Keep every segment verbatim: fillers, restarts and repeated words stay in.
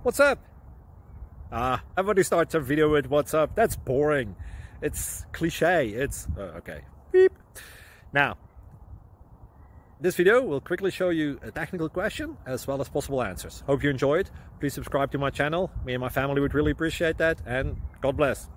What's up? Ah, everybody starts a video with what's up. That's boring. It's cliche. It's uh, okay. Beep. Now, this video will quickly show you a technical question as well as possible answers. Hope you enjoyed. Please subscribe to my channel. Me and my family would really appreciate that, and God bless.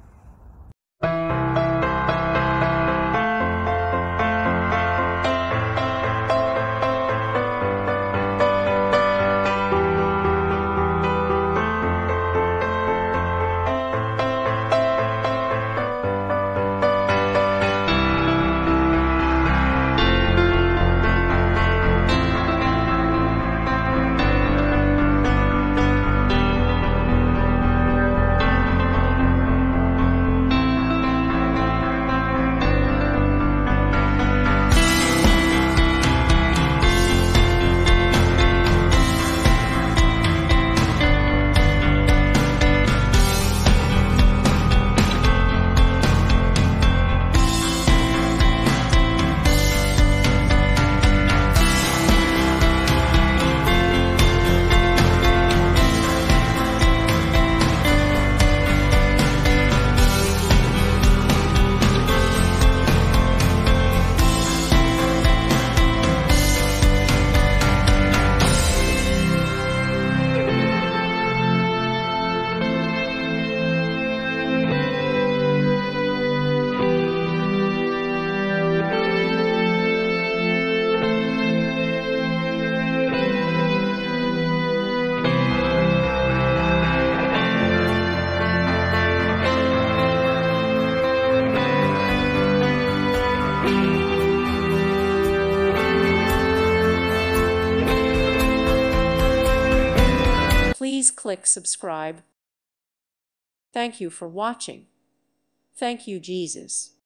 Please click subscribe. Thank you for watching. Thank you, Jesus.